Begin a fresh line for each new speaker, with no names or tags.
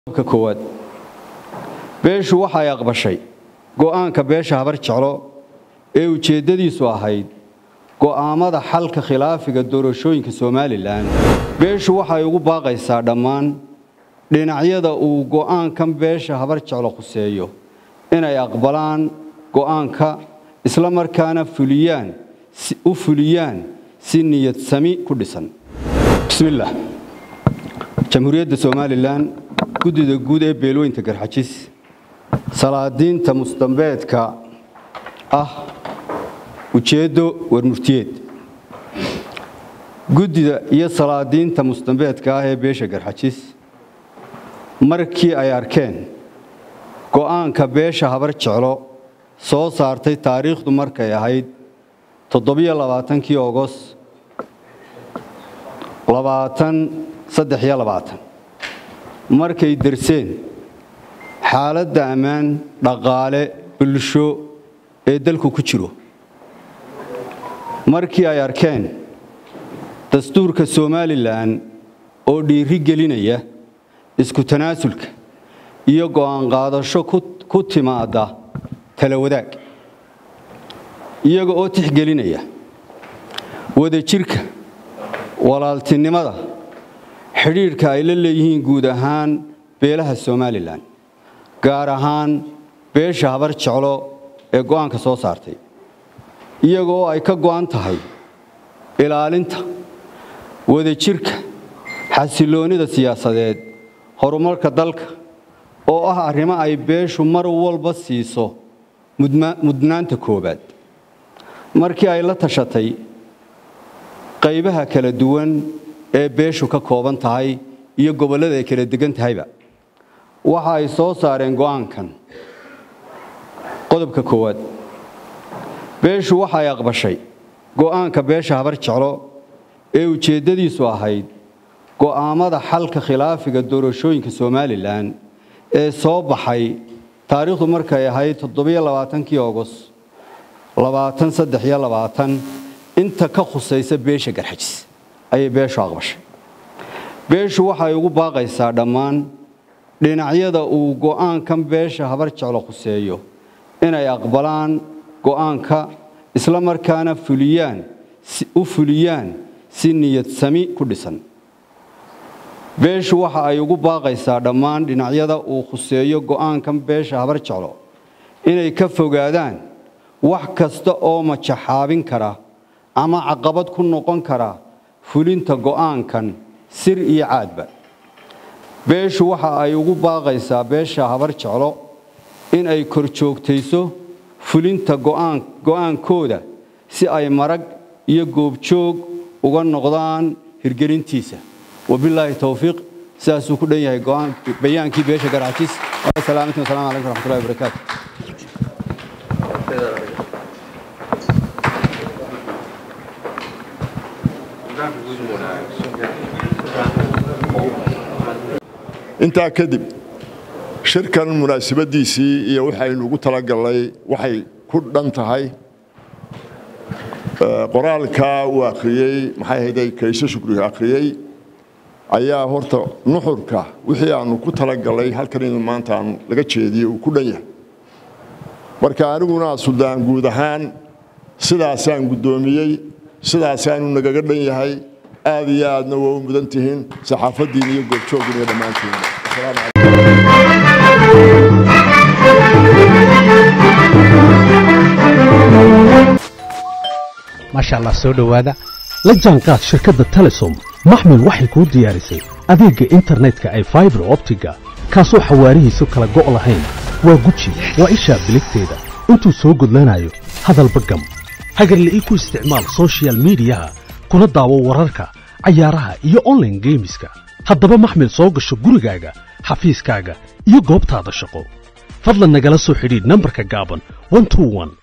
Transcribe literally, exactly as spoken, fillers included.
كواد beeshu waxay aqbashay go'aanka beesha habar jeclo ee ujeedadiisu ahayd go'aamada xalka khilaafiga doorashooyinka Soomaaliland beeshu waxay ugu baaqaysaa dhammaan dhinacyada uu go'aankan beesha habar jeclo quseeyo inay aqbalaan go'aanka isla markaana fuliyaan u fuliyaan si niyad sami ku dhisan bismillaah jamhuuriyadda Soomaaliland gudida guud ee beelooyinka garxajis salaadiinta mustambeedka ah ujeedo warmurtiyeed gudida iyo salaadiinta mustambeedka ah ee beesha garxajis markii ay arkeen go'aanka beesha habar jeclo soo saartay taariikhdu markay ahayd toddoba iyo labaatan August labaatan saddex iyo labaatan markay darseen xaaladda amaan dhaqaale bulsho ee dalku ku jiro markii ay arkeen dastuurka Soomaaliland oo dhiiri gelinaya isku tanaasulka iyo go'aan qaadasho ku timaada kala wadaag iyaga oo tixgelinaya wada jirka walaaltinimada xiriirka ay la leeyihiin guud ahaan beelaha Soomaaliland gaar ahaan beesha habar jeclo ee go'aanka soo saartay iyaga oo ay ka go'an tahay ilaalinta wada jirka xasiloonida siyaasadeed horumarka dalka oo ah arrimo ay beeshu mar walba siiso mudnaanta koobaad markii ay la tashatay qaybaha kala duwan ee beeshu ka kooban tahay iyo gobolada ay kala degan tahayba waxa ay soo saareen go'aankan qodobka koowaad beeshu waxay aqbashay go'aanka beesha habar jeclo ee ujeedadiisu ahayd go'aamada xalka khilaafiga doorashooyinka Soomaaliland ee soo baxay taariikhdu markay ahayd toddoba iyo labaatan August labaatan saddex iyo labaatan inta ka khusaysa beesha garxajis ay beeshu aqbashay beeshu waxay ugu baaqaysaa dhammaan dhinacyada uu go'aankan beesha habar jeclo quseeyo inay aqbalaan go'aanka isla markaana fuliyaan u fuliyaan si niyad sami ku dhisan beeshu waxa ay ugu baaqaysaa dhammaan dhinacyada uu quseeyo go'aankan beesha habar jeclo inay ka fogaadaan wax kasta oo majaxaabin kara ama caqabad ku noqon kara fulinta go'aankan sir iyo caadba beeshu waxa ay ugu baaqaysaa beesha habar jeclo in ay kor joogtayso fulinta go'aan go'aankooda si ay marag iyo goobjoog uga noqdaan hirgelintiisa wabillahi tawfiiq saasuu ku dhan yahay go'aan bayaankii beesha garxajis assalaamu alaykum warahmatullahi wabarakatuh
inta kadib shirkan munaasabadiisii iyo waxaynu ugu talagalay waxay ku dhan tahay qoraalka uu akhriyay maxay hayday kayso shukriga akhriyay ayaa horta nuxurka wixii aanu ku talagalay halkan in maanta aan laga jeediyo uu ku dhan yahay marka aniguna Suudaan guud ahaan sidaas aan gudoomiyay sidaas aanu nagaga dhan yahay aad iyo aadna waa u mudan tihiin saxaafadiina iyo goobjoogina iyo dhammaantiin
maasha Allah soo dhawaada la jaanqaad shirkadda Telesom maxmil waxay ku diyaarisay adeegga internetka ay fiber optiga kaasoo xawaarihiisu kala go' lahayn waa guji waa isha biligteeda intuu soo gudlanayo hadalba gam hagarla ku isticmaal social media kuna daawo wararka cayaaraha iyo online gameska haddaba maxmil soo gasho gurigaaga xafiiskaaga iyo goobtaada shaqo fadlan nagala soo xidhiidh nambarka gaaban one two one